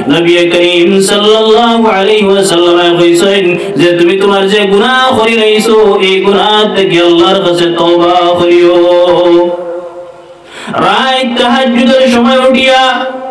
নবী করিম সাল্লাল্লাহু আলাইহি ওয়াসাল্লাম কইছেন যে তুমি তোমার যে গুনাহ করি লাইছো এই গুনাহ থেকে আল্লাহর কাছে তওবা করিও। রাত তাহাজ্জুদের সময় উঠিয়া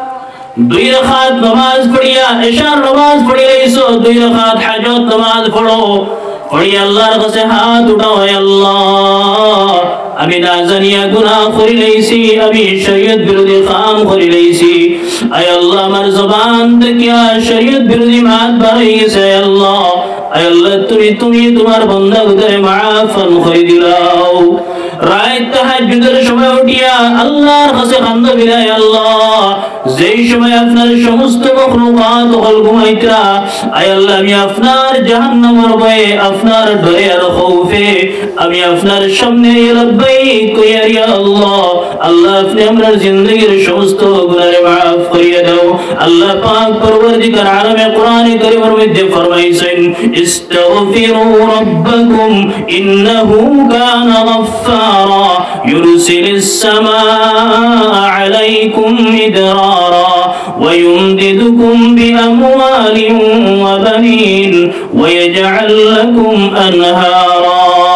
2 রাকাত নামাজ পড়িয়া ইশার নামাজ পড়ি লাইছো, 2 রাকাত হাজত নামাজ পড়ো, পড়ি আল্লাহর কাছে হাত উঠাও, হে আল্লাহ আমি না জানিয়া গুনাহ করি লাইছি, আমি শরীয়ত বিরোধী কাম করি লাইছি, আয় আল্লাহ আমার জবান থেকে শরীয়ত বিরোধী মাত বার হয়ে গেছে, আয় আল্লাহ তুমি তোমার বান্দাদের মাফ করে দিলাও। রাত তাহাজ্জুদের সময় উঠিয়া আল্লাহর কাছে কান্দা বিলাই, আল্লাহ যেই সময় আপনার সমস্ত মাখলুকাত হল ঘুমাইতরা, আয় আল্লাহ আমি আপনার জাহান্নামের ভয়ে আপনার ডরে আর খৌফে আমি আপনার সামনে লাব্বাইক কইয়া ইয়া আল্লাহ, আল্লাহ আপনি আমার জিন্দেগীর সমস্ত গুনাহ মাফ করিয়া দাও। আল্লাহ পাক পরওয়ারদিগার আলমে কোরআনে কারীমের মধ্যে ফরমাইছেন ইস্তাগফিরু রাব্বাকুম ইন্নাহু কানা গাফফারা ইউরসিলিস সামাআ আলাইকুম মিদরারা ওয়া ইউমদিদুকুম বিআমওয়ালিন ওয়া বানিন ওয়া ইয়াজআল লাকুম আনহারা।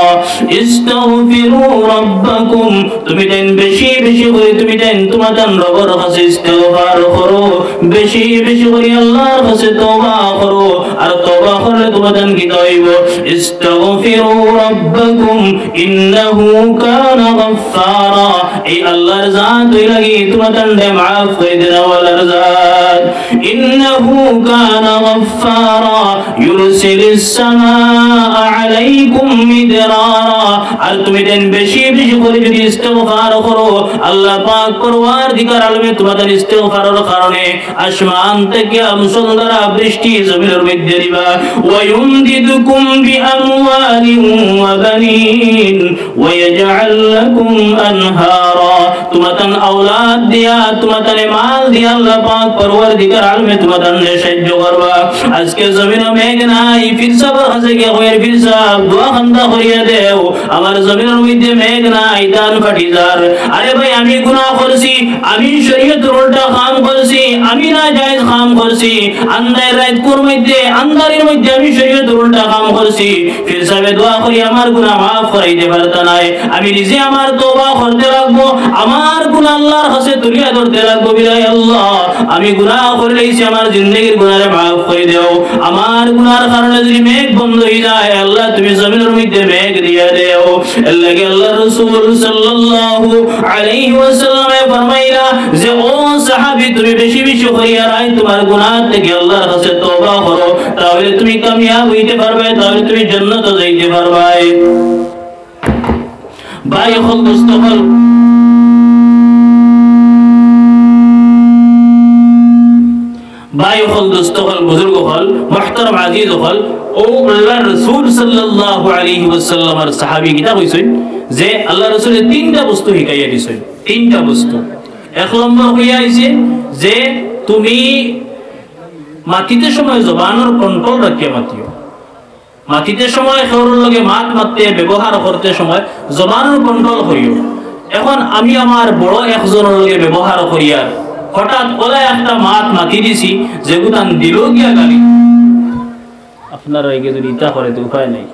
ইস্তাগফিরু রাব্বাকুম তুমি দেন বেশি বেশি করে তুমি দেন তোমাদের রবের কাছে ইস্তিগফার করো, বেশি বেশি করে আল্লাহর কাছে তওবা করো, আর তওবা করলে তোমাদের কি হইব ইস্তাগফিরু রাব্বাকুম ইন্নাহু কানা গাফফারা, এই আল্লাহর জাত হই লাগি তোমাদের মাফ করে দেন ওয়ালার জাত। ইন্নাহু কানা গাফফারা ইউরসিলিস সামাআ আলাইকুম মিদরারা, আর তুমি দেন বেশি বেশি করে যদি ইস্তিগফার করো আল্লাহ পাক পরওয়ারদিগার আলমে তোমাদের ইস্তিগফারের কারণে আসমান থেকে মুষলধারা বৃষ্টি জমিনের মধ্যে দিবা। ওয়া ইউমদিদুকুম বিআমওয়ালিন ওয়া বানিন ওয়া ইয়াজআল লাকুম আনহারা, তোমাদের আওলাদ দিয়া তোমাদের মাল দিয়া আল্লাহ পাক পরওয়ারদিগার আলমে তোমাদের সাহায্য করবা। আজকে জমিনে মেঘ নাই, ফিরসাবের কাছে গিয়ে কইর ফিরসাব দোয়া খান্দা করিয়া দেও, আমার জমিনের মধ্যে মেঘ নাই দান ফাটি যার। আরে ভাই আমি গুনাহ করছি, আমি শরীয়তের উল্টা কাম করছি, আমি না জায়েজ কাম করছি, আন্ধার রাত কোর মধ্যে আন্ধারের মধ্যে আমি শরীয়তের উল্টা কাম করছি, ফিরসাবে দোয়া করি আমার গুনাহ মাফ করাইতে পারতা নাই, আমি নিজে আমার তওবা করতে লাগবো, আমার গুনাহ আল্লাহর কাছে তুলিয়া ধরতে লাগবো। বিলাই আল্লাহ আমি গুনাহ করে লইছি, আমার জিন্দেগীর গুনাহরে মাফ করে দাও, আমার গুনাহর কারণে যদি মেঘ বন্ধ হয়ে যায় আল্লাহ তুমি জমিনের মধ্যে মেঘ দিয়া দেও। এর লাগে আল্লাহ রাসূল সাল্লাল্লাহু আলাইহি ওয়াসাল্লাম ফরমাইলা যে ও সাহাবী তুমি বেশি বেশি করিয়া রাই তোমার গুনাহ থেকে আল্লাহর কাছে তওবা করো, তাহলে তুমি কামিয়াব হইতে পারবে, তাহলে তুমি জান্নাতে যাইতে পারবে। ভাই হল মুস্তাফল ভাই হল দোস্ত হল বুজুর্গ হল মুহতারাম আজিজ হল ও আল্লাহ রাসূল সাল্লাল্লাহু আলাইহি ওয়াসাল্লামের সাহাবী কিতা কইছেন যে আল্লাহ রাসূলের তিনটা বস্তু শিখাইয়া দিছেন, তিনটা বস্তু। এক নম্বর হইয়া আইছে যে তুমি মাটিতে সময় জবানের কন্ট্রোল রাখিয়া মাতিও, মাটিতে সময় খেউর লগে মাত মারতে ব্যবহার করতে সময় জবানের কন্ট্রোল করিও। এখন আমি আমার বড় একজনের লগে ব্যবহার করিয়া হঠাৎ ওলা একটা মাত মাতি দিছি যেগুতান দিল গিয়া গালি, আপনারা এগে যদি ইচ্ছা করে তো উপায় নেই।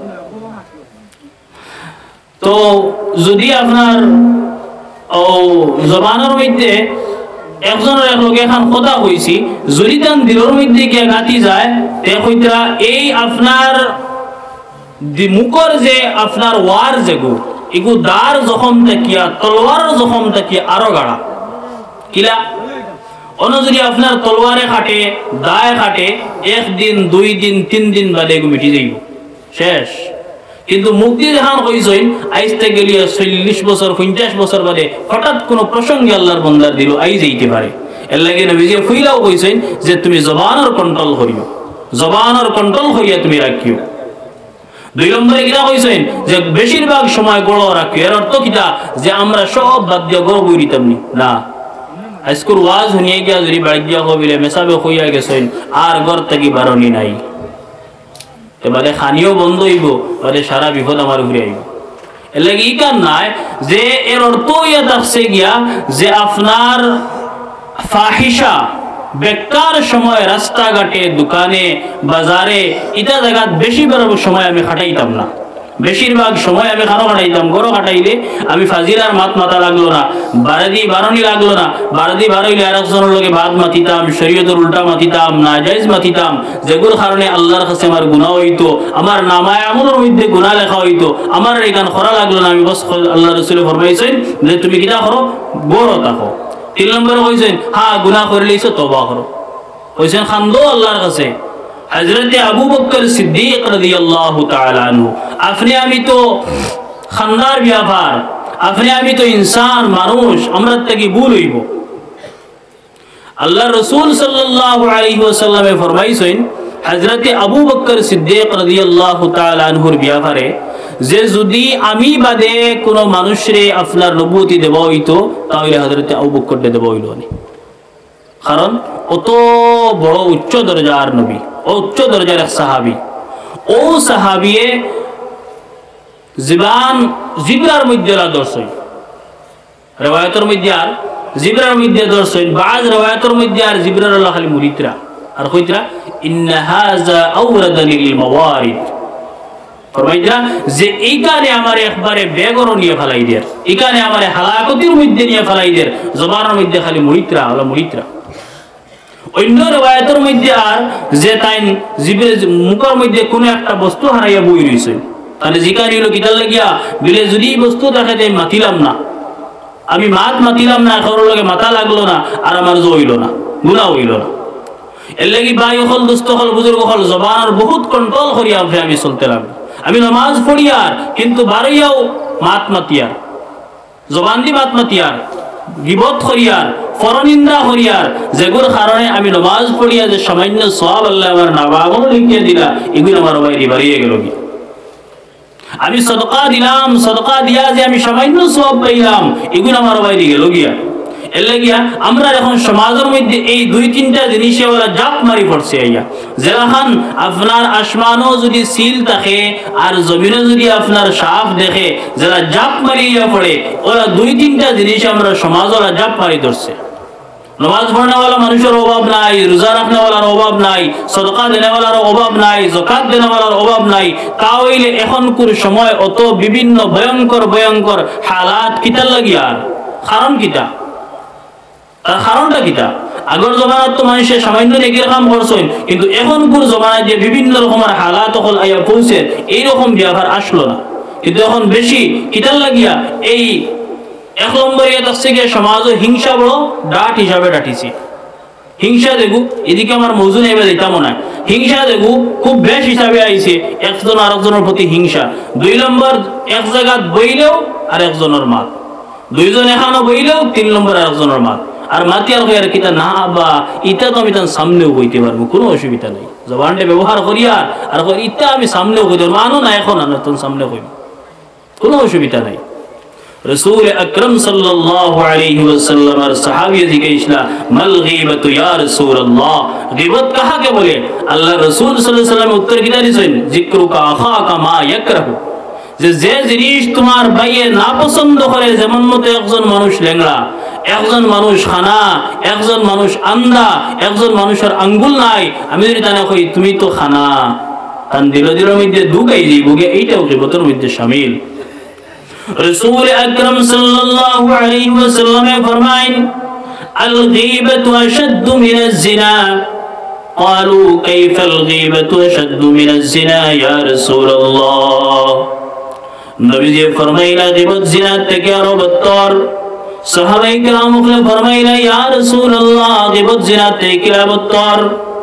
তো যদি আপনার ও জবানের মধ্যে একজনের এক লোক এখন কথা কইছি যদি তান দিলর মধ্যে গিয়া গাতি যায় তে কইতা এই আপনার মুখর যে আপনার ওয়ার যেগু এগু দার জখম তাকিয়া তলোয়ার জখম তাকিয়া আরো গাড়া কিলা অন্য যদি আপনার তলোয়ারে কাটে দায় কাটে একদিন 2 দিন 3 দিন বাদে এগু মিটি যাইব শেষ। কিন্তু মুক্তি যখন কইছেন আইতে গেলিয়া 40 বছর 50 বছর বাদে হঠাৎ কোনো প্রসঙ্গে আল্লাহর বান্দার দিল আই যাইতে পারে। এর লাগি নবীজি ফুইলাও কইছেন যে তুমি জবানের কন্ট্রোল করিও, জবানের কন্ট্রোল করিয়া তুমি রাখিও। 2 নম্বরে কিনা কইছেন যে বেশিরভাগ সময় গড় রাখিও। এর অর্থ কিটা যে আমরা সব বাদ দিয়া গড় বইরিতাম না। আজকের ওয়াজ শুনিয়ে গিয়া যদি বাড়ি দিয়া কবিলে মেসাবে কইয়া গেছেন আর গড় থেকে বারণি নাই, এবারে খানিও বন্ধ হইব, বাদে সারা বিপদ আমার ঘুরে আইব। এর লাগি ই কাম নাই যে এর অর্থ ইয়া থাকছে গিয়া যে আপনার ফাহিশা বেকার সময় রাস্তাঘাটে দোকানে বাজারে এটা জায়গা বেশিরভাগ সময় আমি খাটাইতাম না। বেশিরভাগ সময় আমি খানো কাটাইতাম, গরো কাটাইলে আমি ফাজিলার মাত মাথা লাগলো না, বারদি বারণি লাগলো না। বারদি বারইলে আর একজনের লগে বাদ মাতিতাম, শরীয়তের উল্টা মাতিতাম, নাজায়েজ মাতিতাম, যেগুলোর কারণে আল্লাহর কাছে আমার গুনাহ হইতো, আমার নামায়ে আমলের মধ্যে গুনাহ লেখা হইতো। আমার এইখান করা লাগলো না। আমি বস আল্লাহ রাসূল ফরমাইছেন যে তুমি কিটা করো, গরো থাকো। 3 নম্বরে কইছেন হ্যাঁ গুনাহ করে লইছো তওবা করো। কইছেন খান্দো আল্লাহর কাছে। হযরত আবু বকর সিদ্দিক রাদিয়াল্লাহু তাআলা আনহু, আপনি আমি তো খান্দার ব্যাপার, আপনি আমি তো ইনসান মানুষ, আমরা থেকে ভুল হইব। আল্লাহ রাসূল সাল্লাল্লাহু আলাইহি ওয়াসাল্লামে ফরমাইছেন হযরত আবু বকর সিদ্দিক রাদিয়াল্লাহু তাআলা আনহুর ব্যাপারে যে যদি আমি বাদে কোন মানুষরে আপনার নবুয়তি দেব হইতো তাহলে হযরত আবু বকর দেব হইল না। কারণ অত বড় উচ্চ দরজার নবী, উচ্চ দরজার এক সাহাবী, ও সাহাবিয়ে জীবান জিবরার মধ্যে দর্শন, রিওয়ায়াতের মধ্যে আর জিবরার মধ্যে দর্শন, বাজ রিওয়ায়াতের মধ্যে আর জিবরার আল্লাহ খালি মুরিদরা আর কইতরা ইন্না হাযা আওরাদানি লিল মাওয়ারিদ, ফরমাইতরা যে এইখানে আমার একবারে বেগরো নিয়ে ফেলাই দের, এইখানে আমার হালাকতির মধ্যে নিয়ে ফেলাই দের, জবানের মধ্যে খালি মুরিদরা হলো মুরিদরা। অন্য রিওয়ায়াতের মধ্যে আর যে তাই জিবরের মুখের মধ্যে কোনো একটা বস্তু হারাইয়া বই রইছে, তাহলে জিকানি হলো কিতাল লাগিয়া বিলে যদি বস্তু দেখে তাই মাতিলাম না, আমি মাতিলাম না, কারোর লগে মাথা লাগলো না, আর আমার হইল না, গুনাহ হইল না। এর লাগি ভাই হল, দোস্ত হল, বুজুর্গ হল, জবানের বহুত কন্ট্রোল করিয়া আমি চলতে লাগলো। আমি নামাজ পড়িয়ার কিন্তু বাড়িয়াও মাতিয়ার, জবান দি মাতিয়ার, গিবত করিয়ার, পরনিন্দা করিয়ার, যেগুলোর কারণে আমি নামাজ পড়িয়া যে সামান্য সওয়াব আল্লাহ আমার নাবাগও লিখিয়ে দিলা, এগুলো আমার বাইরে বাড়িয়ে গেল। আমি সদকা দিলাম, সদকা দিয়া যে আমি সামান্য সওয়াব পাইলাম, এগুলো আমার বাইরে গেল গিয়া। এর লাগিয়া আমরা এখন সমাজের মধ্যে এই 2-3টা জিনিসে ওরা জাপ মারি পড়ছে আইয়া। যেখান আপনার আসমানও যদি সিল থাকে আর জমিনও যদি আপনার সাফ দেখে, যারা জাপ মারিয়া পড়ে ওরা 2-3টা জিনিস আমরা সমাজ ওরা জাপ মারি ধরছে। নামাজ পড়নেওয়ালা মানুষের অভাব নাই, রোজা রাখনেওয়ালার অভাব নাই, সদকা দেনেওয়ালার অভাব নাই, যাকাত দেনেওয়ালার অভাব নাই। তাহলে এখনকার সময় অত বিভিন্ন ভয়ঙ্কর ভয়ঙ্কর হালাত কিতার লাগিয়া, কারণ কিতা, তার কারণটা কিতা? আগর জমানাত তো মানুষের সামান্য নেকির কাম করছেন, কিন্তু এখনকার জমানায় যে বিভিন্ন রকমের হালাত হল আইয়া পৌঁছে, এইরকম ব্যবহার আসলো না। কিন্তু এখন বেশি কিতার লাগিয়া এই 1 নম্বরে থাকছে গিয়ে সমাজ হিংসা বড় ডাট হিসাবে ডাটিছি। হিংসা দেখু এদিকে আমার মৌজু নেবে দিতাম না, হিংসা দেখু খুব বেশ হিসাবে আইছে, একজন আরেকজনের প্রতি হিংসা। 2 নম্বর এক জায়গা বইলেও আর একজনের মাত, 2 জন এখানে বইলেও 3 নম্বর আরেকজনের মাত, আর মাতিয়ার হয়ে আর কিতা না বা ইটা তো আমি তার সামনেও বইতে পারবো, কোনো অসুবিধা নেই। জবানটা ব্যবহার করি আর ইটা আমি সামনেও কইতে পারবো, মানো না এখন আর তোর সামনে কইব, কোনো অসুবিধা নেই। রাসূল আকরাম সাল্লাল্লাহু আলাইহি ওয়াসাল্লামের সাহাবী জিজ্ঞাসা মাল গীবাতু ইয়া রাসূলুল্লাহ, গীবত কাকে বলে? আল্লাহ রাসূল সাল্লাল্লাহু আলাইহি ওয়াসাল্লাম উত্তর কি দিয়েছেন? যিকরুকা আখাকা মা ইয়াকরাহু, যে জিনিস তোমার ভাইয়ে না পছন্দ করে, যেমন মতো একজন মানুষ লেংড়া, একজন মানুষ খানা, একজন মানুষ আন্দা, একজন মানুষের আঙ্গুল নাই, আমি যদি তানে কই তুমি তো খানা, তান দিলের মধ্যে দুগাই যাইব গে, এইটাও গীবতের মধ্যে শামিল। রাসূল আকরাম সাল্লাল্লাহু আলাইহি ওয়াসাল্লাম ফরমায়েন আল গীবাতু আশাদ্দু মিনাজ জিনা। قالوا كيف الغيبة أشد من الزنا يا رسول الله? নবীজি ফরমাইলা গীবত জিনার থেকে আরো বদতর। সাহাবায়ে কেরাম ফরমাইলা ইয়া রাসূলুল্লাহ গীবত জিনার থেকে আরো বদতর।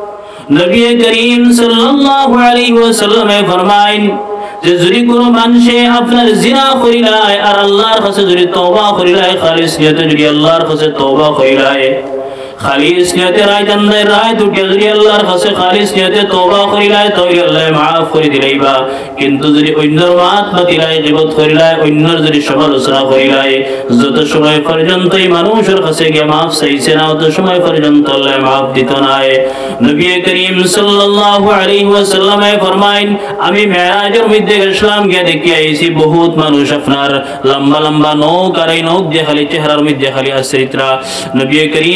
নবী করিম সাল্লাল্লাহু আলাইহি ওয়াসাল্লাম ফরমাইন যে যদি কোনো মানুষে আপনার জিনা করিলায় আর আল্লাহর কাছে যদি তওবা করিলায়, খালিস নিয়তে যদি আল্লাহর কাছে তওবা করিলায়, খালিস নিয়তে রায় দুটি যদি আল্লাহর কাছে খালিস নিয়তে তওবা করিলায় তাহলে আল্লাহ মাফ করে দিলাইবা। কিন্তু যদি অন্যর মাত মাতিলায়, গীবত করিলায়, অন্যর যদি সমালোচনা করিলায়, যত সময় পর্যন্ত এই মানুষের কাছে গিয়ে মাফ চাইছে না, তত সময় পর্যন্ত আল্লাহ মাফ দিত না। নবী করিম সাল্লাল্লাহু আলাইহি ওয়াসাল্লাম ফরমাইন আমি মেরাজের মধ্যে গেছিলাম, গিয়ে দেখি আইছি বহুত মানুষ আপনার লম্বা লম্বা নখ, আর এই নখ দিয়ে খালি চেহারার মধ্যে খালি আশ্রিতরা। নবী করিম সাল্লাল্লাহু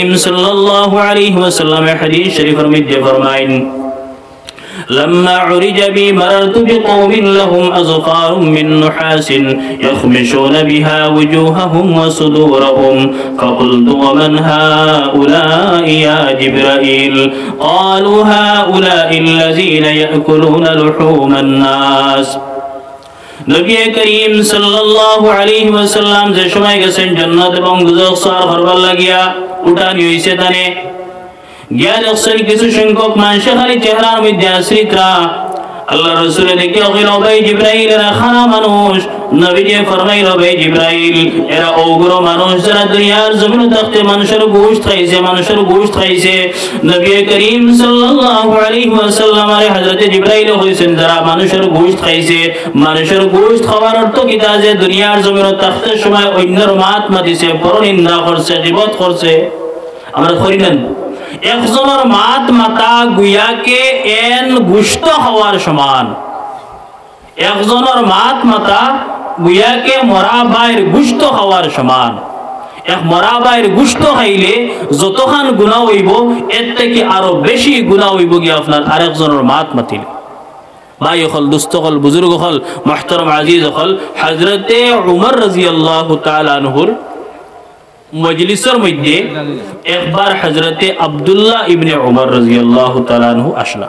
সাল্লাল্লাহু আলাইহি ওয়াসাল্লামের হাদিস শরীফের মধ্যে ফরমায়েন لما عرج بي مررت بقوم لهم أظفار من نحاس يخمشون بها وجوههم وصدورهم فقلت ومن هؤلاء يا جبرائيل قالوا هؤلاء الذين يأكلون لحوم الناس নবী করিম সাল্লাল্লাহু আলাইহি ওয়াসাল্লাম যে সময় গেছেন জান্নাত এবং দোজখ সওয়ার করবার লাগিয়া উঠানি হইছে তানে গিয়া দেখছেন কিছু সংখ্যক মানুষ খালি চেহারার মধ্যে আশ্রিতরা আল্লাহ রাসূল দেখে কইল ভাই জিবরাইল এরা খানা মানুষ নবীজি ফরমাইল ভাই জিবরাইল এরা ওগুলো মানুষ যারা দুনিয়ার জমিনে থাকতে মানুষের গোশত খাইছে নবী করিম সাল্লাল্লাহু আলাইহি ওয়াসাল্লাম আরে হযরত জিবরাইল কইছেন যারা মানুষের গোশত খাইছে মানুষের গোশত খাওয়ার অর্থ কি তা যে দুনিয়ার জমিনে থাকতে সময় অন্যের মাতিছে পরনিন্দা করছে গীবত করছে আমরা করি না একজনের মাতা গুয়াকে এন গুস্ত খাওয়ার সমান একজনের মাতা গুয়াকে মরা বাইর গুস্ত খাওয়ার সমান এক মরা বাইর গুস্ত খাইলে যতখান গুনাহ হইব এর থেকে আরো বেশি গুনাহ হইব কি আপনার আরেকজনের মাতিলে ভাই হল দুস্থ হল বুজুর্গ হল মুহতারাম আজিজ হল হযরতে উমর রাদিয়াল্লাহু তাআলা আনহুর মজলিসের মধ্যে একবার হযরতে আব্দুল্লাহ ইবনে উমর রাদিয়াল্লাহু তাআলা আনহু আসলা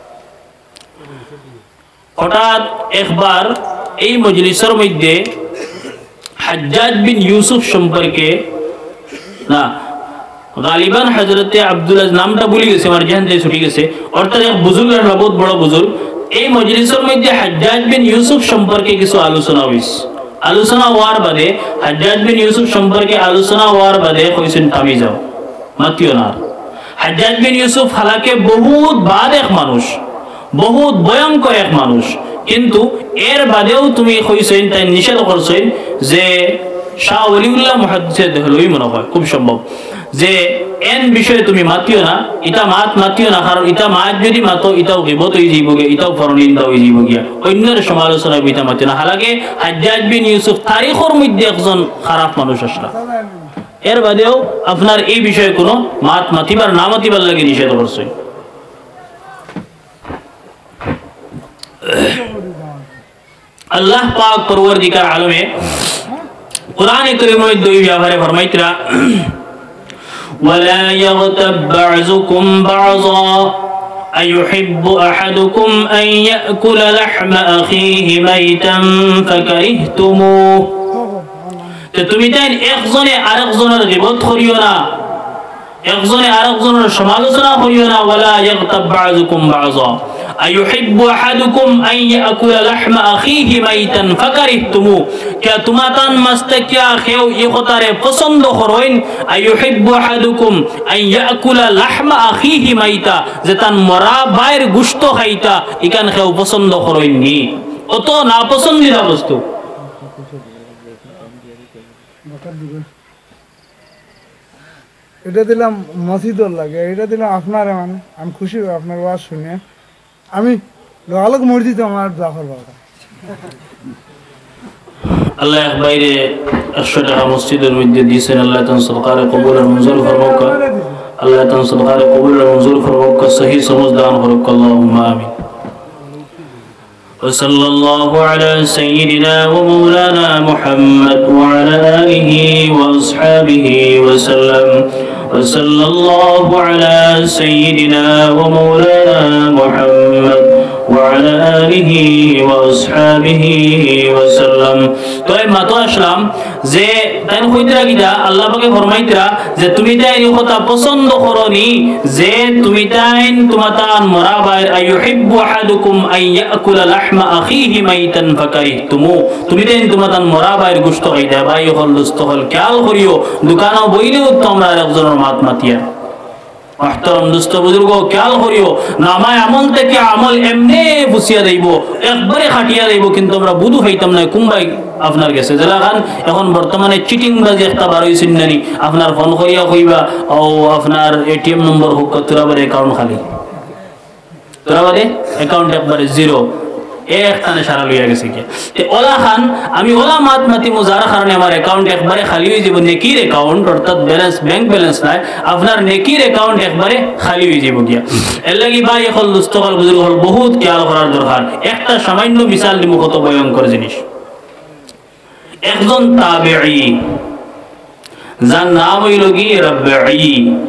হঠাৎ একবার এই মজলিসের মধ্যে হাজ্জাজ বিন ইউসুফ সম্পর্কে না গালিবান হযরতে আব্দুল্লাহ নামটা ভুলে গেছে আমার জেহন থেকে ছুটি গেছে অর্থাৎ এক বুজুর্গ বহুত বড় বুজুর্গ এই মজলিসের মধ্যে হাজ্জাজ বিন ইউসুফ সম্পর্কে কিছু আলোচনা হইছে আলোচনা হওয়ার বাদে হাজ্জাজ বিন ইউসুফ সম্পর্কে আলোচনা হওয়ার বাদে কইছেন থামি যাও মাতিও না হাজ্জাজ বিন ইউসুফ হালাকে বহুত বাদ এক মানুষ বহুত ভয়ঙ্কর এক মানুষ কিন্তু এর বাদেও তুমি কইছেন তাই নিষেধ করছেন যে শাহ ওলিউল্লাহ মুহাদ্দিস দেহলভী মনে হয় খুব সম্ভব যে এন বিষয়ে তুমি মাতিও না ইটা মাতিও না কারণ ইটা মাত যদি মাতো ইটাও গীবত হয়ে যাইবগে ইটাও পরনিন্দা হয়ে যাইবগিয়া অন্যের সমালোচনা ইটা মাতিও না হালাকে হাজ্জাজ বিন ইউসুফ তারিখের মধ্যে একজন খারাপ মানুষ আসলা এর বাদেও আপনার এই বিষয়ে কোনো মাতিবার না মাতিবার লাগে নিষেধ করছে আল্লাহ পাক পরওয়ারদিগার আলমে কুরআন কারীমের মধ্যে এই ব্যাপারে ফরমাইতরা ولا يغتب بعضكم بعضا أيحب أحدكم أن يأكل لحم أخيه ميتا فكرهتموه তুমি তাই একজনে আরেকজনের গীবত করিও না একজনে আরেকজনের সমালোচনা করিও না ওয়ালা ইয়াগতাব বা'যুকুম বা'যা أيحب أحدكم أن يأكل لحم أخيه ميتا فكرهتموه क्या तुमातान मस्तकिया खेव इखतारे पसंद करोइन أيحب أحدكم أن يأكل لحم أخيه ميتا যেতান মরা বাইর গোশত খাইতা ইকান খেও পছন্দ কरोइन নি অত না পছন্দিদা বস্তু এটা দিলাম মসজিদর লাগে এটা দিলাম আপনার মানে আমি খুশি হই আপনার ওয়াজ শুনে আমি লোহালক মসজিদ আমার জাফর বাবা আল্লাহ বাইরে 100 টাকা মসজিদের মধ্যে দিয়েছেন আল্লাহ তাআলা সদকারে কবুল আর মঞ্জুর ফরমাওক আল্লাহ তাআলা সদকারে কবুল আর মঞ্জুর ফরমাওক সহি সমঝ দান করুক আল্লাহুম্মা আমিন وصلى الله على سيدنا ومولانا محمد وعلى آله وأصحابه وسلم وصلى الله على سيدنا ومولانا محمد وعلى آله وأصحابه وسلم তো এই মাতো আসলাম যে তাই কইতরা কিটা আল্লাহ পাকে ফরমাইতরা যে তুমি তাই এই কথা পছন্দ করনি যে তুমি তাই তোমাতান মরা বাইর আইয়ুহিব্বু আহাদুকুম আন ইয়াকুলা লাহমা আখিহি মাইতান ফাকারিহতুমু তুমি তাই তোমাতান মরা বাইর গোশত খাইতা ভাই হল দোস্ত হল খেয়াল করিও দোকানও বইলেও তোমরা একজনের মাতিয়া محترم دوست বুজুর্গ খেয়াল করিও নামায় আমল থেকে আমল এমনে বুঝিয়া দেব একবারে খাটিয়া দেব কিন্তু আমরা বুধু হইতাম না কুম্বাই আপনার কাছে জেলাখান এখন বর্তমানে চিটিং বাজি একটা বার হইছেন নানি আপনার ফোন করিয়া কইবা ও আপনার এটিএম নম্বর হোক তোরাবারে অ্যাকাউন্ট খালি তোরাবারে অ্যাকাউন্ট একবারে জিরো একখানে সারা লইয়া গেছে কি তে ওলা খান আমি ওলা মাত মাতি যার কারণে আমার অ্যাকাউন্ট একবারে খালি হয়ে যাব নেকির অ্যাকাউন্ট অর্থাৎ ব্যালেন্স ব্যাংক ব্যালেন্স নাই আপনার নেকির অ্যাকাউন্ট একবারে খালি হয়ে যাব গিয়া এর লাগি ভাই হল দুস্থকাল বুজুর্গ হল বহুত খেয়াল করার দরকার একটা সামান্য মিসাল দিমু কত ভয়ঙ্কর জিনিস একজন তাবেঈ যার নাম হইল কি রাবঈ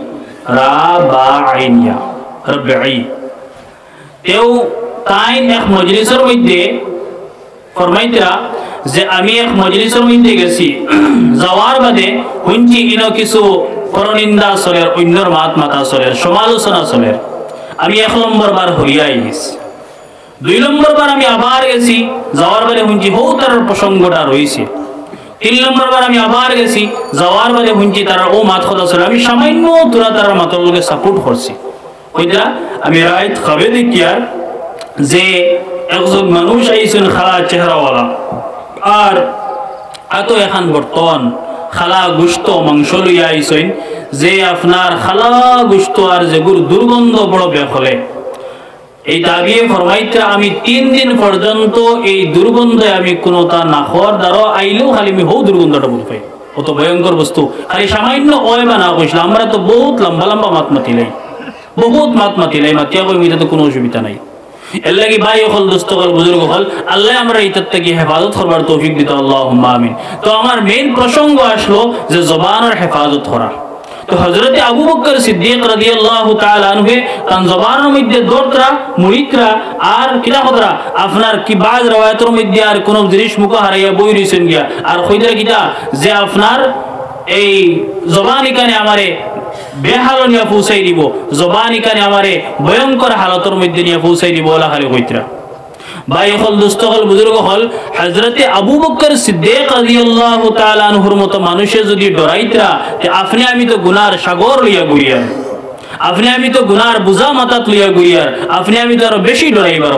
রাবাইনিয়া রাবঈ তেও তাই এক মজলিসের মধ্যে ফরমাইতরা যে আমি এক মজলিসের মধ্যে গেছি যাওয়ার বাদে হুঞ্চি ইনো কিছু পরনিন্দা চলের অন্যর মাত মাতা চলের সমালোচনা চলের আমি 1 নম্বর বার হইয়াই গেছি 2 নম্বর বার আমি আবার গেছি যাওয়ার বাদে হুঞ্চি বহুতার প্রসঙ্গটা রয়েছে 3 নম্বর বার আমি আবার গেছি যাওয়ার বাদে হুঞ্চি তারা ও মাত কথা চলে আমি সামান্য তোরা তার মাতার লোকে সাপোর্ট করছি কইরা আমি রাইট খাবে দেখিয়ার যে একজন মানুষ আইছেন খালা চেহারাওয়ালা আর এত এখন বর্তমান খালা গুস্ত মাংস লইয়া আইছেন যে আপনার খালা গুস্ত আর যেগুর দুর্গন্ধ বড় বেখলে এই দাবিয়ে ফরমাইতে আমি 3 দিন পর্যন্ত এই দুর্গন্ধে আমি কোনটা না খাওয়ার দ্বারা আইলেও খালি আমি হো দুর্গন্ধটা বুঝ পাই কত ভয়ঙ্কর বস্তু খালি সামান্য ওই বানা কইছিল আমরা তো বহুত লম্বা লম্বা মাত মাতিলাই বহুত মাত মাতিলাই মাতিয়া কই মিটা তো কোনো অসুবিধা নাই এর লাগি ভাই হল দোস্তগণ বুজুর্গ হল আল্লাহ আমরা ইত্যাদ থেকে হেফাজত করবার তৌফিক দিত আল্লাহুম্মা আমিন তো আমার মেইন প্রসঙ্গ আসলো যে জবানের হেফাজত করা তো হযরত আবু বকর সিদ্দিক রাদিয়াল্লাহু তাআলা আনহু তান জবানের মধ্যে দরতরা মুরিদরা আর কিলা হদরা আপনার কি বাজ রওয়ায়াতের মধ্যে আর কোন জিনিস মুখ হারাইয়া বই রইছেন গিয়া আর কইরা কিটা যে আপনার এই জবানি কানে আমারে বেহালন নিয়া পৌঁছাই দিব জবানি কানে আমারে ভয়ঙ্কর হালতের মধ্যে নিয়া পৌঁছাই দিব ওলা খালি কইতরা ভাই হল দোস্তগণ বুজুর্গ হল হযরত আবু বকর সিদ্দিক রাদিয়াল্লাহু তাআলা আনহুর মতো মানুষে যদি ডরাইতরা তে আপনি আমি তো গুনার সাগর লইয়া গুইয়ার আপনি আমি তো গুনার বুঝা মাথাত লইয়া গুইয়ার আপনি আমি তো আরো বেশি ডরাইবার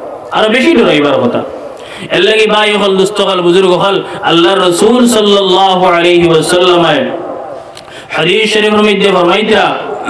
কথা এর লাগি ভাই হল দোস্তগণ বুজুর্গ হল আল্লাহর রাসূল সাল্লাল্লাহু আলাইহি ওয়াসাল্লাম হাদিস শরীফের মধ্যে ফরমাইতরা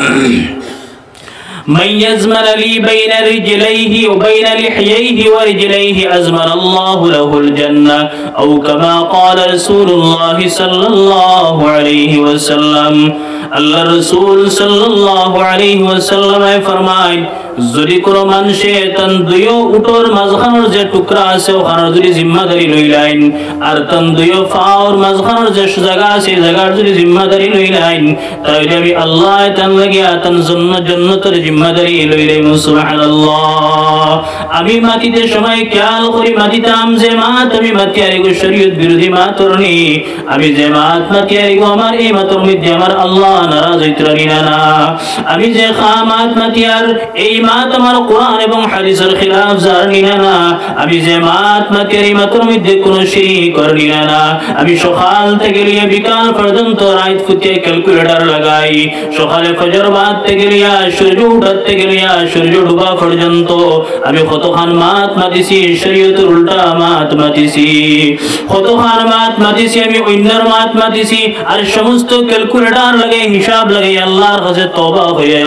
من يزمن لي بين رجليه وبين لحييه ورجليه أزمن الله له الجنة أو كما قال رسول الله صلى الله عليه وسلم الله رسول صلى الله عليه وسلم فرمائے যদি কোনো মানুষে তান দুইও উটোর মাঝখানের যে টুকরা আছে ওখানে যদি জিম্মাদারি লইলাইন আর তান দুইও ফাওর মাঝখানের যে জায়গা আছে জায়গার যদি জিম্মাদারি লইলাইন তাহলে আমি আল্লাহ তান লাগিয়া তান জান্নাতের জিম্মাদারি লইলাই সুবহানাল্লাহ আমি মাটিতে সময় খেয়াল করি মাটিতাম যে মাত আমি মাটি আর গো শরীয়ত বিরোধী মাতরনি আমি যে মাত মাটি আর গো আমার এই মাতর মধ্যে আমার আল্লাহ নারাজ হইতরানি না আমি যে খামাত মাটি আর এই মাত আমার কোরআন এবং হাদিসের খিলাফ জানি না আমি যে মাত মাতের মধ্যে কোনো শিরক করি না আমি সকাল থেকে নিয়ে বিকাল পর্যন্ত রাত ফুটে ক্যালকুলেটর লাগাই সকালে ফজর বাদ থেকে নিয়ে সূর্য উঠার থেকে নিয়ে সূর্য ডুবা পর্যন্ত আমি কতখান মাত মাতিছি শরীয়তের উল্টা মাত মাতিছি কতখান মাত মাতিছি আমি অন্যর মাত মাতিছি আর সমস্ত ক্যালকুলেটর লাগাই হিসাব লাগাই আল্লাহর কাছে তওবা হয়ে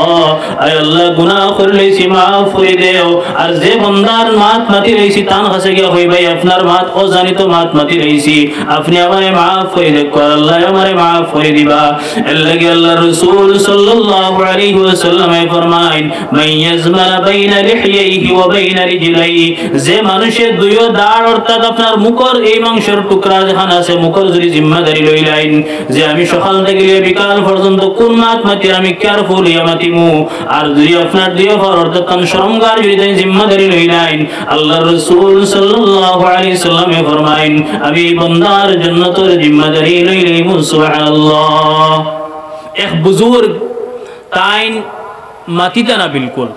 আল্লাহ গুনাহ করলেছি মাফ করে দেও আর যে বান্দার মাত মাতি রইছি তার কাছে গিয়া হই ভাই আপনার মাত অজানিত মাত মাতি রইছি আপনি আমারে মাফ করে দেন আল্লাহ আমারে মাফ করে দিবা এর লাগি আল্লাহর রাসূল সাল্লাল্লাহু আলাইহি ওয়াসাল্লাম ফরমায়েন মান ইয়াজমানা বাইনা লিহিয়াইহি ওয়া বাইনা রিজলাইহি যে মানুষের দুইও দাড় অর্থাৎ আপনার মুখের এই মাংসের টুকরা যেখানে আছে মুখের যদি জিম্মাদারি লইলাইন যে আমি সকাল থেকে বিকাল পর্যন্ত কোন মাত মাতি আমি কেয়ারফুল হইয়া মাতিমু আর যদি আপনার দুইও অর্থাৎ কান শরমগার যদি জিম্মাদারি লইলাইন আল্লাহর রাসূল সাল্লাল্লাহু আলাইহি সাল্লাম ফরমায়েন আমি বান্দার জান্নাতের জিম্মাদারি লইলাম সুবহানাল্লাহ এক বুজুর্গ তাইন মাতিতা না বিলকুল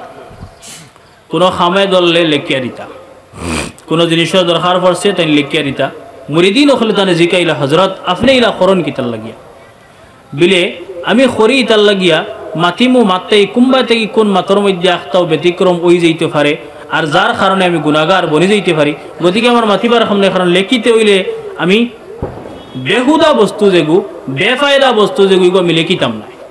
কোন খামে দললে লেখিয়া দিতা কোন জিনিসের দরকার পড়ছে তাই লেখিয়া দিতা মুরিদিন হলে তানে জিকাইলা হযরত আপনি ইলা করন কিতাল লাগিয়া বিলে আমি খরি ইতাল লাগিয়া মাতিমু মাত্তাই কুম্বা থেকে কোন মাতর মধ্যে আখতাও ব্যতিক্রম ওই যাইতে পারে আর যার কারণে আমি গুনাহগার বনি যাইতে পারি গতিকে আমার মাতিবার সামনে কারণ লেখিতে হইলে আমি বেহুদা বস্তু যেগু বেফায়দা বস্তু যেগু আমি লেখিতাম না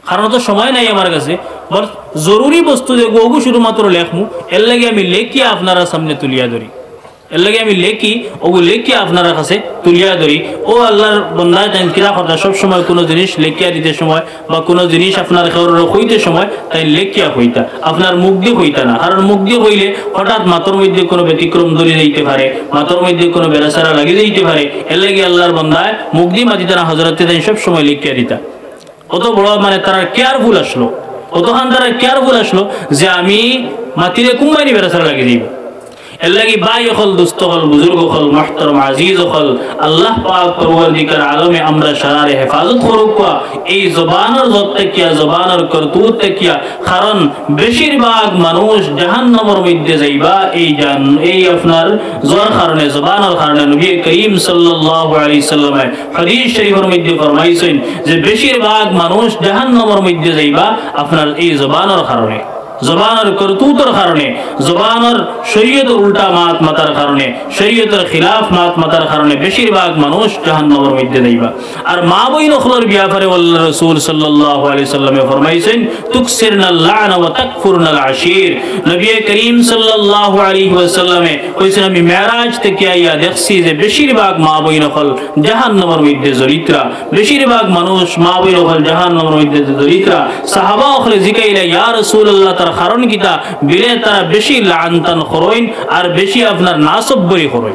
কারণ তো সময় নাই আমার কাছে, বল জরুরি বস্তু যে ওগু শুধুমাত্র লেখমু, এর লাগে আমি লেখিয়া আপনারা সামনে তুলিয়া ধরি, এর লাগে আমি লেখি ওগু লেখিয়া আপনারা কাছে তুলিয়া ধরি। ও আল্লাহর বন্দা জান কিরা কথা সবসময় কোনো জিনিস লেখিয়া দিতে সময় বা কোনো জিনিস আপনার হইতে সময় তাই লেখিয়া হইতা, আপনার মুখ দিয়ে হইতা না। কারণ মুখ দিয়ে হইলে হঠাৎ মাথার মধ্যে কোনো ব্যতিক্রম ধরে যাইতে পারে, মাথার মধ্যে কোনো বেড়াচারা লাগিয়ে যাইতে পারে। এর লাগে আল্লাহর বন্দায় মুখ দিয়ে মাতিতে না, হজরতে তাই সবসময় লেখিয়া দিতা। অত বড় মানে তারা কেয়ারফুল আসলো, অতখান তারা কেয়ারফুল আসলো যে আমি মাতিরে কুম্বানি বেড়াচারা লাগিয়ে দিব। এর লাগি ভাই হল, দুস্থ হল, বুজুর্গ হল, মুহতারাম আজিজ হল, আল্লাহ পাক পরওয়ারদিগার আলমে আমরা সারারে হেফাজত করুক এই জবানের জত থেকে, জবানের করতুত থেকে। কারণ বেশিরভাগ মানুষ জাহান্নামের মধ্যে যাইবা এই আপনার জোর কারণে, জবানের কারণে। নবী করিম সাল্লাল্লাহু আলাইহি সাল্লামে হাদিস শরীফের মধ্যে ফরমাইছেন যে বেশিরভাগ মানুষ জাহান্নামের মধ্যে যাইবা আপনার এই জবানের কারণে, জবানের করতুতের কারণে, জবানের শরীয়তের উল্টা মাত মাতার কারণে, শরীয়তের খিলাফ মাত মাতার কারণে বেশিরভাগ মানুষ জাহান্নামের মধ্যে যাইবা। আর মা বইন হলর ব্যাপারে আল্লাহ রাসূল সাল্লাল্লাহু আলাইহি সাল্লামে ফরমাইছেন তুকসিরনাল লা'না ওয়া তাকফুরনাল আশীর। নবী করিম সাল্লাল্লাহু আলাইহি ওয়াসাল্লামে কইছেন আমি মেরাজ থেকে আইয়া দেখছি যে বেশিরভাগ মা বইন হল জাহান্নামের মধ্যে জড়িতরা, বেশিরভাগ মানুষ মা বইন হল জাহান্নামের মধ্যে জড়িতরা। সাহাবা হলে জিকাইলা ইয়া রাসূলুল্লাহ তার কারণ কিতা? বিলে তারা বেশি লাআনতান করইন আর বেশি আপনার নাসববরি করইন।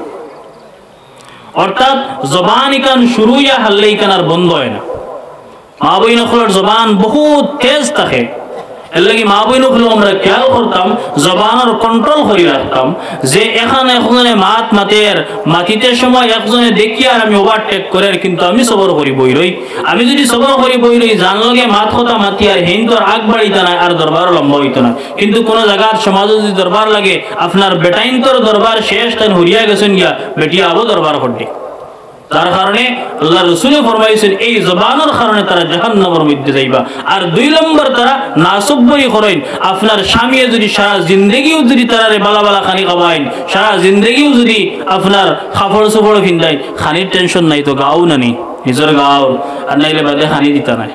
অর্থাৎ জবান ইকান শুরু ইয়া হাল্লে ইকান আর বন্ধ হয় না। মা বইন হলের জবান বহুত তেজ থাকে, এর লাগি মা বইন হলে আমরা খেয়াল করতাম, জবানের কন্ট্রোল করে রাখতাম যে এখানে একজনে মাত মাতের মাতিতে সময় একজনে দেখি আর আমি ওভারটেক করে, কিন্তু আমি সবর করি বই রই। আমি যদি সবর করি বই রই জান লগে মাত কথা মাতি আর হিন তোর আগ বাড়িতে না আর দরবার লম্বা হইতো না। কিন্তু কোন জায়গার সমাজ যদি দরবার লাগে আপনার বেটাইন তোর দরবার শেষ তাই হরিয়া গেছেন গিয়া বেটিয়া আবো দরবার করতে। তার কারণে আল্লাহ রাসূলে ফরমাইছেন এই জবানের কারণে তারা জাহান্নামের মধ্যে যাইবা। আর 2 নম্বর তারা নাসববরি করেন। আপনার স্বামী যদি সারা জিন্দেগিও যদি তারারে বালা বালা খানি খাওয়াইন, সারা জিন্দেগিও যদি আপনার কাপড় চোপড় পিন্ধাইন, খানির টেনশন নাই তো গাও নানি নিজের গাও, আর নাইলে বাদে খানি দিতা নাই,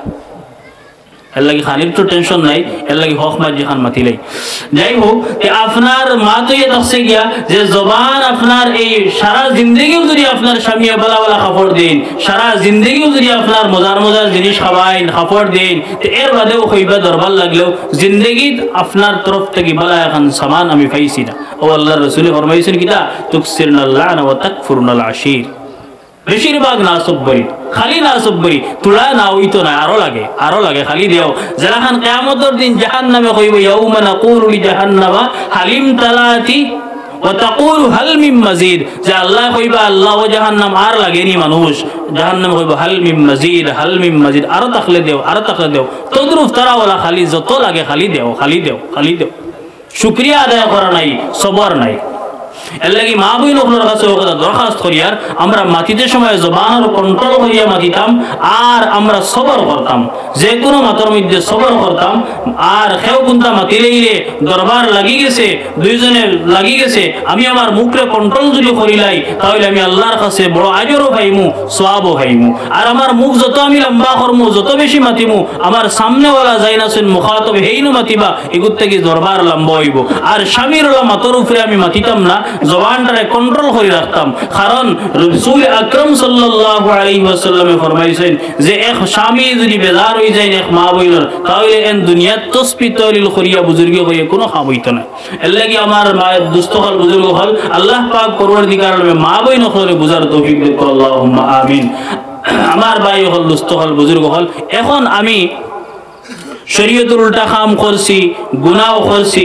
এর লাগি খানির তো টেনশন নাই, এর লাগি হক মাজি খান মাতিলাই। যাই হোক আপনার মা তো ইয়ে দেখছে গিয়া যে জবান আপনার এই সারা জিন্দগিও যদি আপনার স্বামী বালা বালা কাপড় দেন, সারা জিন্দগিও যদি আপনার মজার মজার জিনিস খাওয়াইন কাপড় দেন, এর বাদেও কইবা দরবার লাগলেও জিন্দগিত আপনার তরফ থেকে বালা এখন সামান আমি পাইছি না। ও আল্লাহর রাসূল ফরমাইছেন কিতা তুকসিরনাল লা'না ওয়া তাকফুরনাল আশীর। বেশিরভাগ নাসববরি, খালি নাসববরি তুলা না হইতো না, আরো লাগে আরো লাগে খালি দেও। যারা খান কিয়ামতের দিন জাহান্নামে কইব ইয়াউমা নাকুলু লি জাহান্নামা হালিম তালাতি ওয়া তাকুলু হাল মিন মাজিদ, যে আল্লাহ কইবা আল্লাহ ও জাহান্নাম আর লাগেনি মানুষ, জাহান্নাম কইব হাল মিন মাজিদ, হাল মিন মাজিদ, আরো তাকলে দেও আরো তাকলে দেও। তদ্রুপ তারা ওলা খালি যত লাগে খালি দেও খালি দেও খালি দেও। শুকরিয়া আদায় করা নাই, সবর নাই। এর লাগি মা বইন আপনার কাছে দরখাস্ত করিয়ার আমরা মাতিতে সময় জবানের কন্ট্রোল করিয়া মাতিতাম আর আমরা সবর করতাম, যে কোনো মাতার মধ্যে সবর করতাম। আর কেউ কোনটা মাতিলেই রে দরবার লাগি গেছে, দুইজনে লাগি গেছে, আমি আমার মুখরে কন্ট্রোল যদি করিলাই তাহলে আমি আল্লাহর কাছে বড় আজরও পাইমু, সওয়াবও পাইমু। আর আমার মুখ যত আমি লম্বা করমু, যত বেশি মাতিমু, আমার সামনেওয়ালা যাই নাছেন মুখাতব হেইনু মাতিবা, এগুর থেকে দরবার লম্বা হইব। আর স্বামীর মাতর উপরে আমি মাতিতাম না, জবানটারে কন্ট্রোল করে রাখতাম। কারণ রাসূল আকরাম সাল্লাল্লাহু আলাইহি ওয়াসাল্লামে ফরমাইছেন যে এক স্বামী যদি বেজার হয়ে যায় এক মা বইনের, তাহলে এন দুনিয়াত তসবিহ তলিল করিয়া বুজুর্গ হয়ে কোনো কাম হইতো না। এর লাগি আমার মায়ের দুস্থ হল বুজুর্গ হল আল্লাহ পাক পরওয়ারদিগার মা বইন হলে বুঝার তৌফিক দিক আল্লাহুম্মা আমিন। আমার ভাই হল দুস্থ হল বুজুর্গ হল এখন আমি শরীয়তের উল্টা কাম করছি, গুনাহ করছি,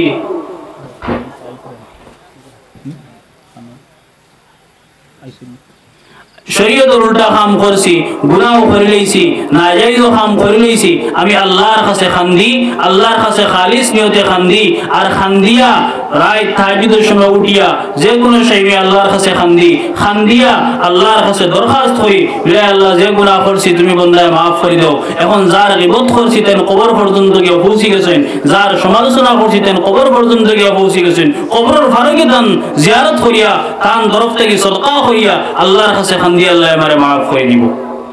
শরীয়তের উল্টা কাম করছি, গুনাহ করে লইছি, নাজায়েজ কাম করে লইছি, আমি আল্লাহর কাছে খান্দি, আল্লাহর কাছে খালিস নিয়তে খান্দি। আর খান্দিয়া রাত তাহাজ্জুদের সময় উঠিয়া যে কোনো সময় আল্লাহর কাছে খান্দি, খান্দিয়া আল্লাহর কাছে দরখাস্ত করি, হে আল্লাহ যে গুনাহ করছি তুমি বন্দায় মাফ করে দাও। এখন যার গীবত করছি তেন কবর পর্যন্ত গিয়ে পৌঁছে গেছেন, যার সমালোচনা করছি তেন কবর পর্যন্ত গিয়ে পৌঁছে গেছেন, কবরের ফারুকে তান জিয়ারত করিয়া তান তরফ থেকে সদকা করিয়া আল্লাহর কাছে খান্দি, আল্লাহ আমারে মাফ করে দিব।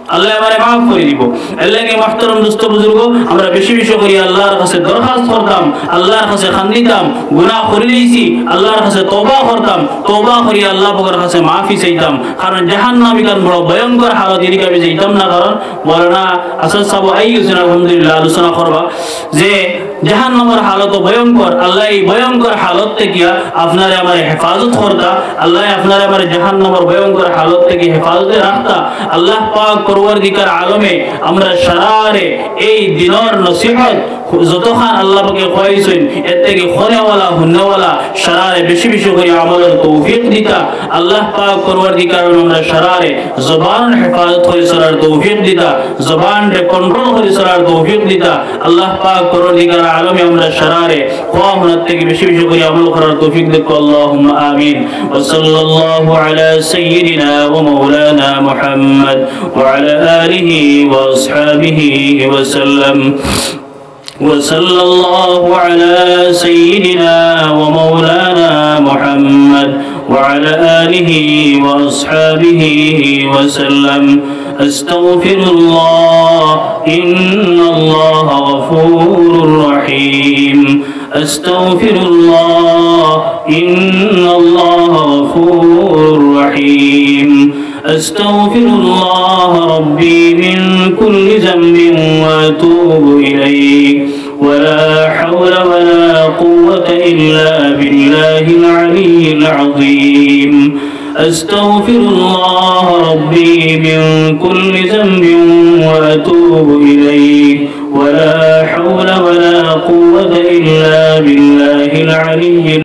আল্লাহ আমারে মাফ করে দিব। আল্লাহকে মুহতারাম দোস্ত বুজুর্গ, আমরা বেশি বেশি করি আল্লাহর কাছে দরখাস্ত করতাম, আল্লাহর কাছে খান্দিতাম, গুনাহ করে দিয়েছি আল্লাহর কাছে তওবা করতাম, তওবা করি আল্লাহ পাকের কাছে মাফি চাইতাম। কারণ জাহান্নামী কান বড় ভয়ঙ্কর হালত, এদিকে আমি যাইতাম না। কারণ মাওলানা আসাদ সাহেব আইয়ুজন আলহামদুলিল্লাহ আলোচনা করবা যে জাহান্নামের হালত ভয়ঙ্কর। আল্লাহ এই ভয়ঙ্কর হালত থেকে আপনারে আমার হেফাজত করতা, আল্লাহ আপনারে আমার জাহান্নামের ভয়ঙ্কর হালত থেকে হেফাজতে রাখতা। আল্লাহ পাক পরওয়ারদিগার আলমে আমরা সারারে এই দিনের নসিহত যতখান আল্লাহ পাকে কইছেন এর থেকে খনেওয়ালা হুন্নেওয়ালা সারারে বেশি বেশি করে আমলের তৌফিক দিতা। আল্লাহ পাক পরওয়ারদিগার আমরা সারারে জবান হেফাজত করে চলার তৌফিক দিতা, জবান রে কন্ট্রোল করে চলার তৌফিক দিতা। আল্লাহ পাক পরওয়ারদিগার আলমে আমরা সারারে কোয়ামত থেকে বেশি বেশি করে আমল করার তৌফিক দিক। আল্লাহুম্মা আমিন। ওয়া সাল্লাল্লাহু আলা সাইয়্যিদিনা ওয়া মাওলানা মুহাম্মদ ওয়া আলা আলিহি ওয়া আসহাবিহি ওয়া সাল্লাম। وصلى الله على سيدنا ومولانا محمد وعلى آله وأصحابه وسلم. أستغفر الله إن الله غفور رحيم. أستغفر الله إن الله غفور رحيم. أستغفر الله ربي من كل ذنب وأتوب إليه. ولا حول ولا قوة إلا بالله العلي العظيم. أستغفر الله ربي من كل ذنب وأتوب إليه. ولا حول ولا قوة إلا بالله العلي